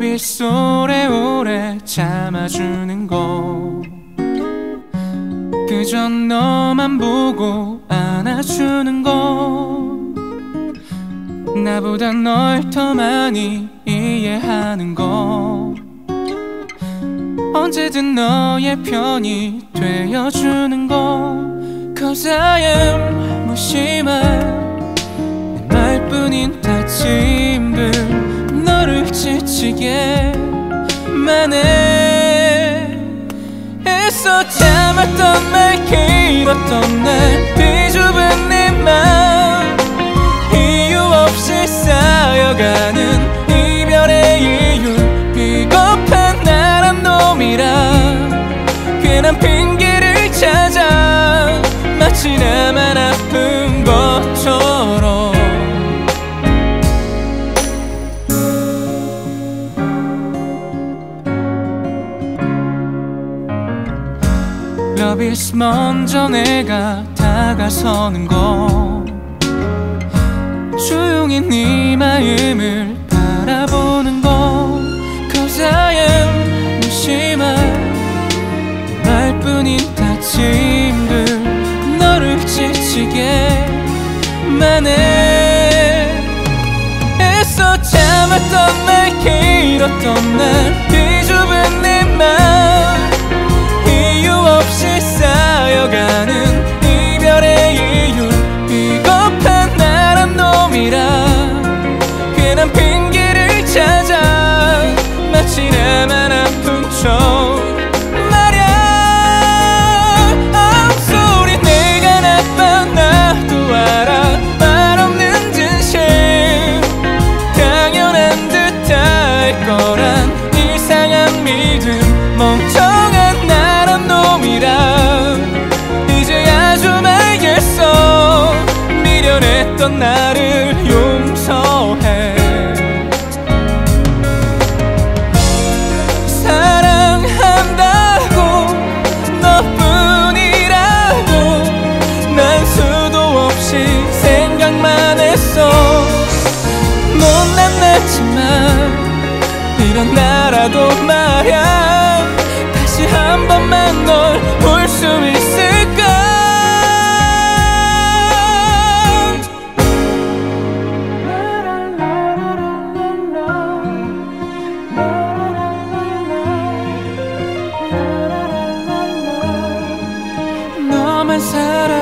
오래오래 참아주는 거, 그저 너만 보고 안아주는 거, 나보다 널 더 많이 이해하는 거, 언제든 너의 편이 되어주는 거. Cause I am 무심한 내 말뿐인 다짐들 너를 지치게만 해. 애써 참았던 말 길었던 날 비좁은 네 맘, 이유 없이 쌓여가는 이별의 이유, 비겁한 나란 놈이라 괜한 핑계를 찾아 마치 나만 아픈 것처럼. Love is 먼저 내가 다가서는 거, 조용히 네 마음을 바라보는 거. Cause I am 무심한 말뿐인 다짐들 너를 지치게만 해. 애써 참았던 말 길었던 날 비좁은 내 맘, 이유 없이 쌓여가는 이별의 이유, 비겁한 나란 놈이라 괜한 핑계를 찾아 마치 나만 아픈 척 말야. I'm sorry 내가 나빠 나도 알아, 말없는 진심 당연한 듯 할 거란 이상한 믿음, 멍청한 나란 놈이라 이제야 좀 알겠어. 미련했던 나를 용서해. 사랑한다고 너뿐이라고 난 수도 없이 생각만 했어. 못난 나지만 이런 나라도 말야 다시 한 번만 널 볼 수 있을까. 너만 사랑